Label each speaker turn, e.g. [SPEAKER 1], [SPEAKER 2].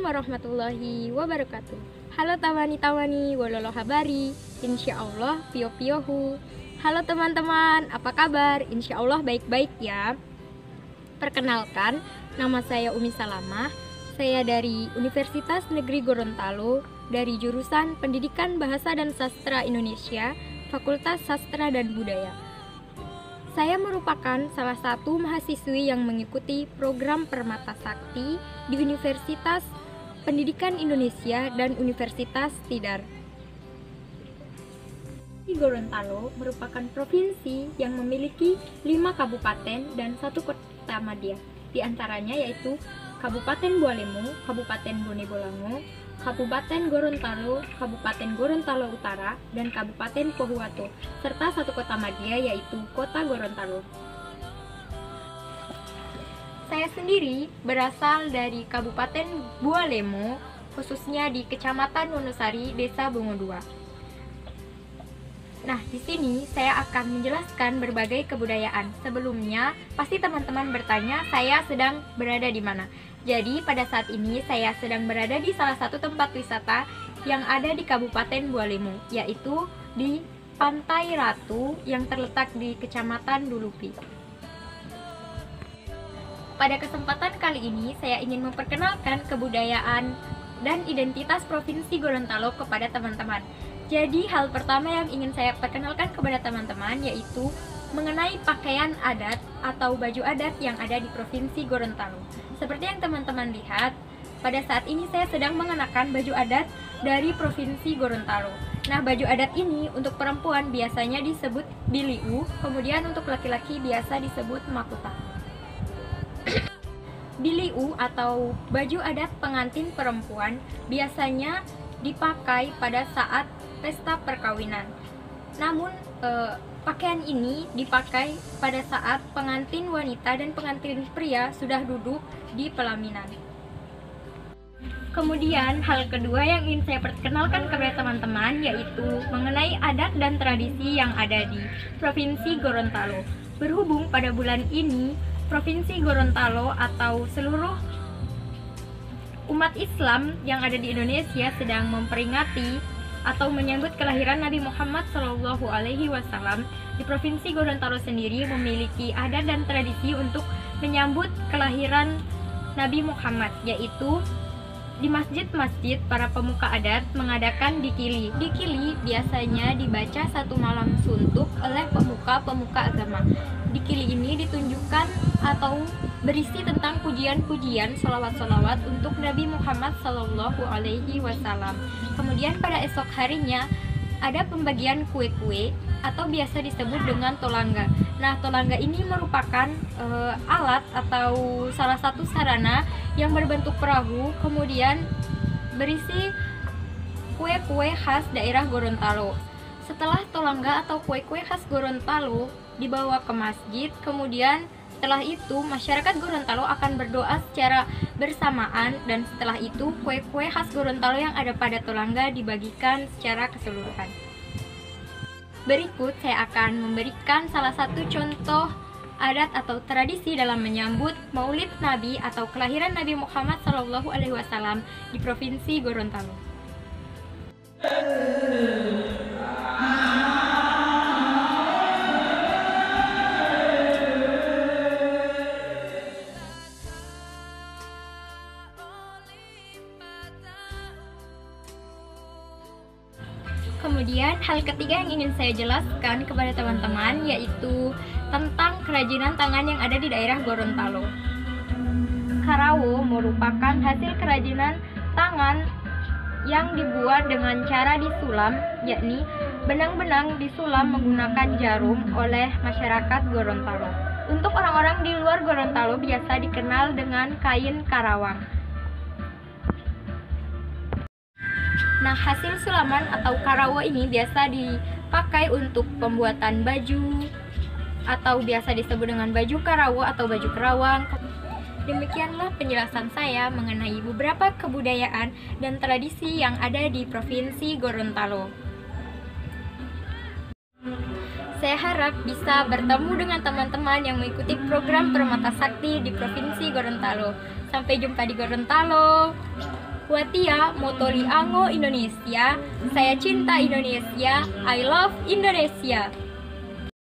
[SPEAKER 1] warahmatullahi wabarakatuh. Halo tawani-tawani, walolo habari, insya Allah pio-piohu. Halo teman-teman, apa kabar? Insya Allah baik-baik ya. Perkenalkan, nama saya Umi Salamah. Saya dari Universitas Negeri Gorontalo, dari jurusan Pendidikan Bahasa dan Sastra Indonesia, Fakultas Sastra dan Budaya. Saya merupakan salah satu mahasiswi yang mengikuti program Permata Sakti di Universitas Pendidikan Indonesia dan Universitas Tidar. Gorontalo merupakan provinsi yang memiliki 5 kabupaten dan 1 kota madya. Di antaranya yaitu Kabupaten Bualemo, Kabupaten Bone Bolango, Kabupaten Gorontalo, Kabupaten Gorontalo Utara, dan Kabupaten Pohuwato, serta 1 kota madya yaitu Kota Gorontalo. Saya sendiri berasal dari Kabupaten Bualemo, khususnya di Kecamatan Wonosari, Desa Bongo II. Nah, di sini saya akan menjelaskan berbagai kebudayaan. Sebelumnya, pasti teman-teman bertanya, saya sedang berada di mana? Jadi, pada saat ini saya sedang berada di salah satu tempat wisata yang ada di Kabupaten Bualemo, yaitu di Pantai Ratu yang terletak di Kecamatan Dulupi. Pada kesempatan kali ini, saya ingin memperkenalkan kebudayaan dan identitas Provinsi Gorontalo kepada teman-teman. Jadi, hal pertama yang ingin saya perkenalkan kepada teman-teman yaitu mengenai pakaian adat atau baju adat yang ada di Provinsi Gorontalo. Seperti yang teman-teman lihat, pada saat ini saya sedang mengenakan baju adat dari Provinsi Gorontalo. Nah, baju adat ini untuk perempuan biasanya disebut biliu, kemudian untuk laki-laki biasa disebut makuta. Biliu atau baju adat pengantin perempuan biasanya dipakai pada saat pesta perkawinan. Namun, pakaian ini dipakai pada saat pengantin wanita dan pengantin pria sudah duduk di pelaminan. Kemudian, hal kedua yang ingin saya perkenalkan kepada teman-teman yaitu mengenai adat dan tradisi yang ada di Provinsi Gorontalo. Berhubung pada bulan ini, Provinsi Gorontalo atau seluruh umat Islam yang ada di Indonesia sedang memperingati atau menyambut kelahiran Nabi Muhammad SAW. Di Provinsi Gorontalo sendiri memiliki adat dan tradisi untuk menyambut kelahiran Nabi Muhammad, yaitu di masjid-masjid para pemuka adat mengadakan dikili. Dikili biasanya dibaca 1 malam suntuk oleh pemuka-pemuka agama. Dikili ini ditunjukkan atau berisi tentang pujian-pujian, sholawat-sholawat untuk Nabi Muhammad SAW. Kemudian pada esok harinya ada pembagian kue-kue atau biasa disebut dengan tolangga. Nah, tolangga ini merupakan alat atau salah satu sarana yang berbentuk perahu, kemudian berisi kue-kue khas daerah Gorontalo. Setelah tolangga atau kue-kue khas Gorontalo dibawa ke masjid, kemudian setelah itu masyarakat Gorontalo akan berdoa secara bersamaan, dan setelah itu kue-kue khas Gorontalo yang ada pada tolangga dibagikan secara keseluruhan. Berikut saya akan memberikan salah satu contoh adat atau tradisi dalam menyambut Maulid Nabi atau kelahiran Nabi Muhammad SAW di Provinsi Gorontalo. Kemudian hal ketiga yang ingin saya jelaskan kepada teman-teman yaitu tentang kerajinan tangan yang ada di daerah Gorontalo. Karawo merupakan hasil kerajinan tangan yang dibuat dengan cara disulam, yakni benang-benang disulam menggunakan jarum oleh masyarakat Gorontalo. Untuk orang-orang di luar Gorontalo biasa dikenal dengan kain karawang. Nah, hasil sulaman atau karawo ini biasa dipakai untuk pembuatan baju atau biasa disebut dengan baju karawo atau baju kerawang. Demikianlah penjelasan saya mengenai beberapa kebudayaan dan tradisi yang ada di Provinsi Gorontalo. Saya harap bisa bertemu dengan teman-teman yang mengikuti program Permata Sakti di Provinsi Gorontalo. Sampai jumpa di Gorontalo. Watia Motoli Ango Indonesia. Saya cinta Indonesia. I love Indonesia.